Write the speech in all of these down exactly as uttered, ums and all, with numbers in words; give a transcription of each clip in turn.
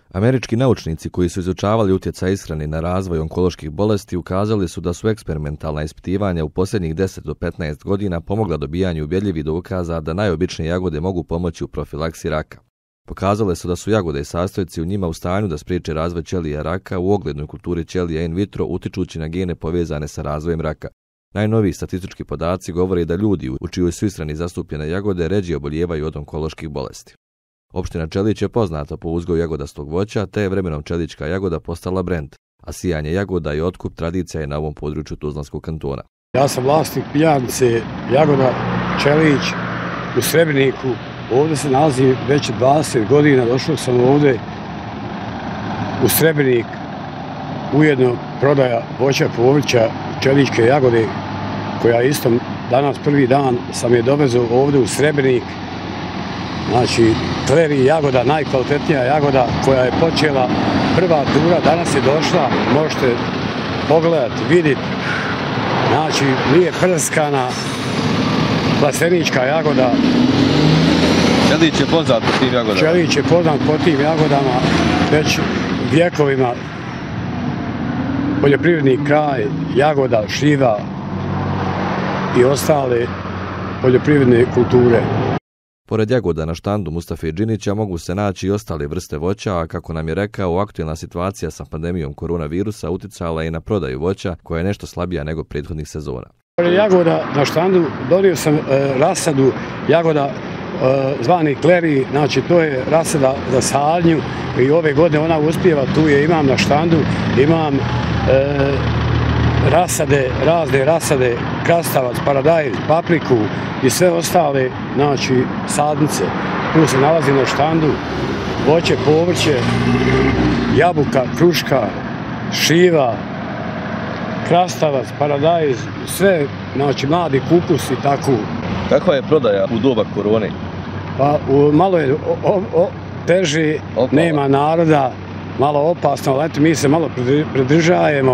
Američki naučnici koji su izučavali utjecaj ishrane na razvoj onkoloških bolesti ukazali su da su eksperimentalna ispitivanja u posljednjih deset do petnaest godina pomogla dobijanju ubjedljivih dokaza da najobičnije jagode mogu pomoći u profilaksi raka. Pokazale su da su jagode i sastojci u njima u stanju da spriječe razvoj ćelija raka u oglednoj kulturi ćelija in vitro utičući na gene povezane sa razvojem raka. Najnoviji statistički podaci govore da ljudi u čijoj su ishrani zastupljene jagode ređe obolijevaju od onkoloških bolesti. Opština Čelić je poznata po uzgoju jagodastog voća, te je vremenom čelička jagoda postala brend, a sijanje jagoda i otkup tradicija je na ovom području Tuzlanskog kantona. Ja sam vlasnik pijarnice Jagoda Čelić u Srebreniku. Ovdje se nalazim već dvadeset godina, došao sam ovdje u Srebrenik, ujedno prodaja voća, povrća, čeličke jagode, koja isto danas prvi dan sam je dovezao ovdje u Srebrenik. Znači, Kleri jagoda, najkvalitetnija jagoda koja je počela, prva tura, danas je došla, možete pogledati, vidjeti. Znači, nije prskana, plastenička jagoda. Čelić je poznat po tim jagodama? Čelić je poznat po tim jagodama već vjekovima. Poljoprivredni kraj, jagoda, šljiva i ostale poljoprivredne kulture. Pored jagoda na štandu Mustafe Džinića mogu se naći i ostale vrste voća, a kako nam je rekao, aktuelna situacija sa pandemijom koronavirusa uticala i na prodaju voća, koja je nešto slabija nego prethodnih sezona. Pored jagoda na štandu donio sam e, rasadu jagoda e, zvani Kleri, znači to je rasada za sadnju i ove godine ona uspijeva, tu je imam na štandu, imam e, rasade, razne rasade, krastavac, paradajz, papriku i sve ostale, znači, sadnice. Tu se nalazi na štandu voće, povrće, jabuka, kruška, šljiva, krastavac, paradajz, sve, znači, mladi kupus i tako. Kakva je prodaja u doba korone? Pa u, malo je o, o, teži, Opala. Nema naroda, malo opasno, ali eto, mi se malo pridržajemo.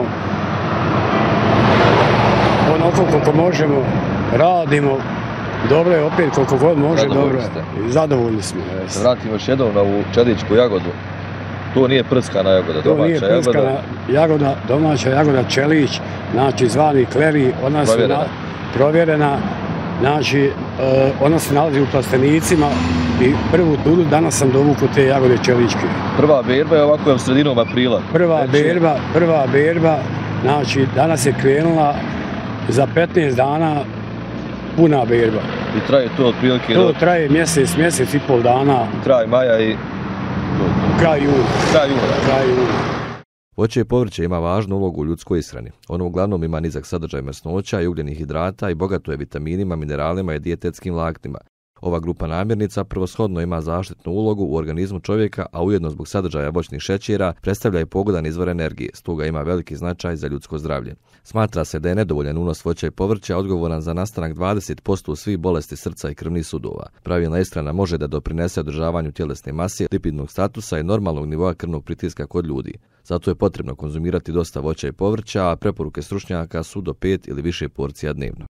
Onako koliko možemo, radimo, dobro je opet koliko god može, dobro je. Zadovoljni smo. Se vratimo još jednom na ovu čeličku jagodu. To nije prskana jagoda, domaća jagoda? To nije prskana jagoda, domaća jagoda Čelić, znači zvani Kleri, ona se na, provjerena, znači ona se nalazi u plastenicima i prvu turu danas sam dovukao te jagode čeličke. Prva berba je ovako je u sredinom aprila? Prva berba, prva berba, znači danas je krenula za petnaest dana puna berba. I traje to otprilike? To traje mjesec, mjesec i pol dana. Kraj maja i... Kraj juna. Kraj juna. Kraj juna. Voće i povrće ima važnu ulogu u ljudskoj ishrani. Ono uglavnom ima nizak sadržaj masnoća i ugljenih hidrata i bogato je vitaminima, mineralima i dijetetskim vlaknima. Ova grupa namirnica prvoshodno ima zaštitnu ulogu u organizmu čovjeka, a ujedno zbog sadržaja voćnih šećera predstavlja i pogodan izvor energije, stoga ima veliki značaj za ljudsko zdravlje. Smatra se da je nedovoljan unos voća i povrća odgovoran za nastanak dvadeset posto svih bolesti srca i krvnih sudova. Pravilna ishrana može da doprinese održavanju tjelesne mase, lipidnog statusa i normalnog nivoa krvnog pritiska kod ljudi. Zato je potrebno konzumirati dosta voća i povrća, a preporuke stručnjaka su do pet ili više porcija dnevno.